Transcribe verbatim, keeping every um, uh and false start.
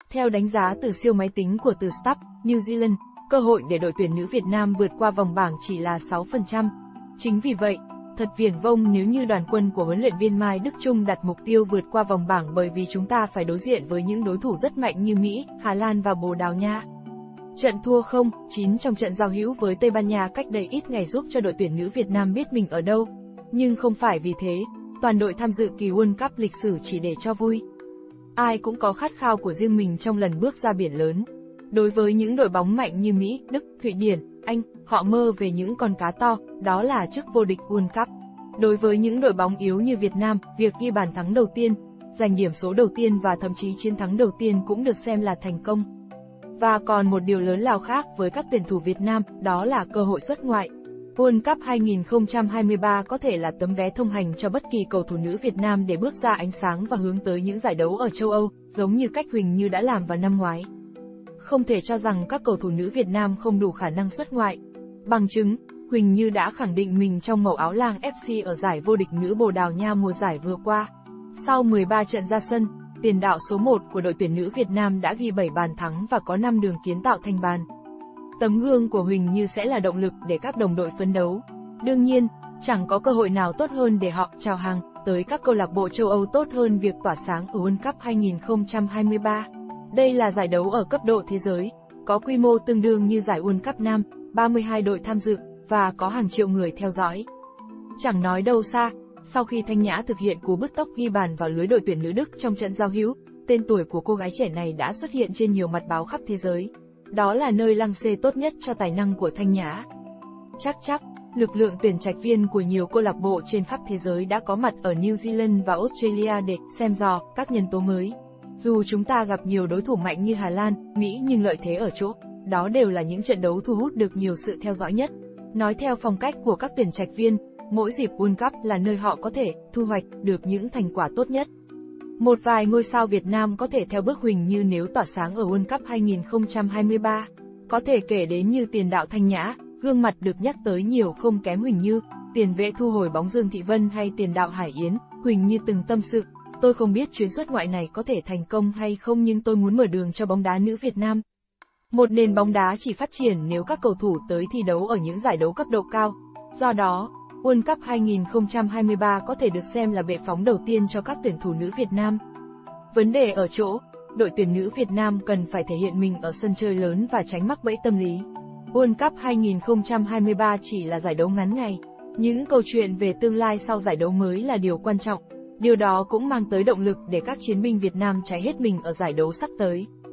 Theo đánh giá từ siêu máy tính của từ Start New Zealand, cơ hội để đội tuyển nữ Việt Nam vượt qua vòng bảng chỉ là sáu phần trăm. Chính vì vậy, thật viển vông nếu như đoàn quân của huấn luyện viên Mai Đức Chung đặt mục tiêu vượt qua vòng bảng, bởi vì chúng ta phải đối diện với những đối thủ rất mạnh như Mỹ, Hà Lan và Bồ Đào Nha. Trận thua không chín trong trận giao hữu với Tây Ban Nha cách đây ít ngày giúp cho đội tuyển nữ Việt Nam biết mình ở đâu. Nhưng không phải vì thế, toàn đội tham dự kỳ World Cup lịch sử chỉ để cho vui. Ai cũng có khát khao của riêng mình trong lần bước ra biển lớn. Đối với những đội bóng mạnh như Mỹ, Đức, Thụy Điển, Anh, họ mơ về những con cá to, đó là chức vô địch World Cup. Đối với những đội bóng yếu như Việt Nam, việc ghi bàn thắng đầu tiên, giành điểm số đầu tiên và thậm chí chiến thắng đầu tiên cũng được xem là thành công. Và còn một điều lớn lao khác với các tuyển thủ Việt Nam, đó là cơ hội xuất ngoại. World Cup hai không hai ba có thể là tấm vé thông hành cho bất kỳ cầu thủ nữ Việt Nam để bước ra ánh sáng và hướng tới những giải đấu ở châu Âu, giống như cách Huỳnh Như đã làm vào năm ngoái. Không thể cho rằng các cầu thủ nữ Việt Nam không đủ khả năng xuất ngoại. Bằng chứng, Huỳnh Như đã khẳng định mình trong màu áo Lang ép xê ở giải vô địch nữ Bồ Đào Nha mùa giải vừa qua. Sau mười ba trận ra sân, tiền đạo số một của đội tuyển nữ Việt Nam đã ghi bảy bàn thắng và có năm đường kiến tạo thành bàn. Tấm gương của Huỳnh Như sẽ là động lực để các đồng đội phấn đấu. Đương nhiên, chẳng có cơ hội nào tốt hơn để họ chào hàng tới các câu lạc bộ châu Âu tốt hơn việc tỏa sáng ở World Cup hai không hai ba. Đây là giải đấu ở cấp độ thế giới, có quy mô tương đương như giải World Cup Nam, ba mươi hai đội tham dự, và có hàng triệu người theo dõi. Chẳng nói đâu xa, sau khi Thanh Nhã thực hiện cú bứt tốc ghi bàn vào lưới đội tuyển nữ Đức trong trận giao hữu, tên tuổi của cô gái trẻ này đã xuất hiện trên nhiều mặt báo khắp thế giới. Đó là nơi lăng xê tốt nhất cho tài năng của Thanh Nhã. Chắc chắc, lực lượng tuyển trạch viên của nhiều câu lạc bộ trên khắp thế giới đã có mặt ở New Zealand và Australia để xem dò các nhân tố mới. Dù chúng ta gặp nhiều đối thủ mạnh như Hà Lan, Mỹ, nhưng lợi thế ở chỗ, đó đều là những trận đấu thu hút được nhiều sự theo dõi nhất. Nói theo phong cách của các tuyển trạch viên, mỗi dịp World Cup là nơi họ có thể thu hoạch được những thành quả tốt nhất. Một vài ngôi sao Việt Nam có thể theo bước Huỳnh Như nếu tỏa sáng ở World Cup hai không hai ba. Có thể kể đến như tiền đạo Thanh Nhã, gương mặt được nhắc tới nhiều không kém Huỳnh Như, tiền vệ thu hồi bóng Dương Thị Vân hay tiền đạo Hải Yến. Huỳnh Như từng tâm sự, tôi không biết chuyến xuất ngoại này có thể thành công hay không, nhưng tôi muốn mở đường cho bóng đá nữ Việt Nam. Một nền bóng đá chỉ phát triển nếu các cầu thủ tới thi đấu ở những giải đấu cấp độ cao. Do đó, World Cup hai không hai ba có thể được xem là bệ phóng đầu tiên cho các tuyển thủ nữ Việt Nam. Vấn đề ở chỗ, đội tuyển nữ Việt Nam cần phải thể hiện mình ở sân chơi lớn và tránh mắc bẫy tâm lý. World Cup hai không hai ba chỉ là giải đấu ngắn ngày. Những câu chuyện về tương lai sau giải đấu mới là điều quan trọng. Điều đó cũng mang tới động lực để các chiến binh Việt Nam cháy hết mình ở giải đấu sắp tới.